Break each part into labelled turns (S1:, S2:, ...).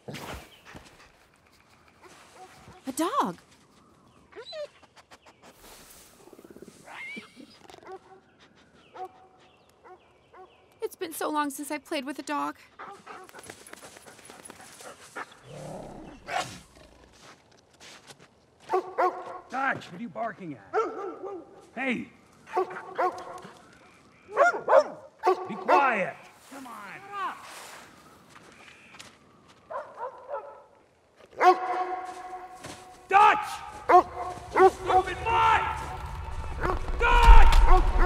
S1: A dog. It's been so long since I played with a dog.
S2: Dutch, what are you barking at? Hey! Be quiet! Come on! Dutch! You stupid mutt! Dutch!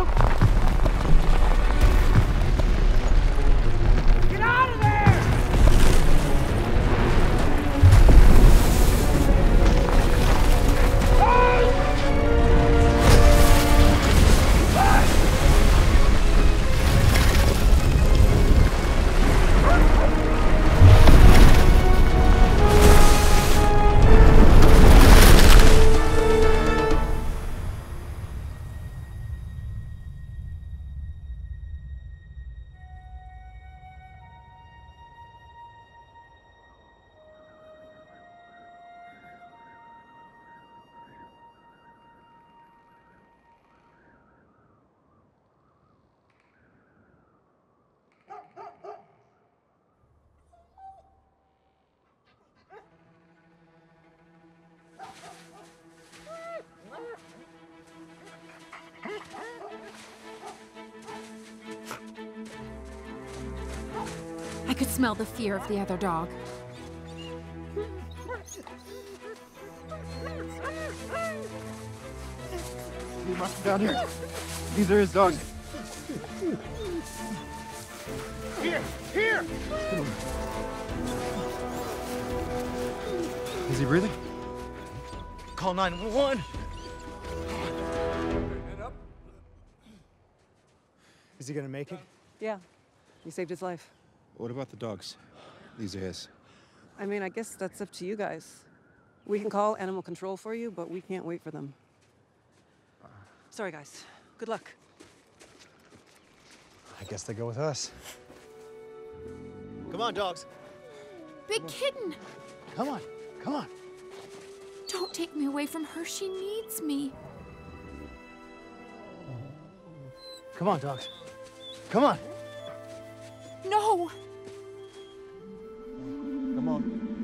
S2: Get out of there!
S1: I could smell the fear of the other dog.
S3: He must be down here. These are his dogs. Here! Here! Is he breathing? Call 911. Is he gonna make it?
S4: Yeah, you saved his life.
S3: What about the dogs? These are his.
S4: I mean, I guess that's up to you guys. We can call animal control for you, but we can't wait for them. Sorry, guys. Good luck.
S3: I guess they go with us.
S5: Come on, dogs.
S1: Big Kitten!
S3: Come on, come on.
S1: Don't take me away from her. She needs me.
S3: Come on, dogs. Come on.
S1: No!
S3: Come on.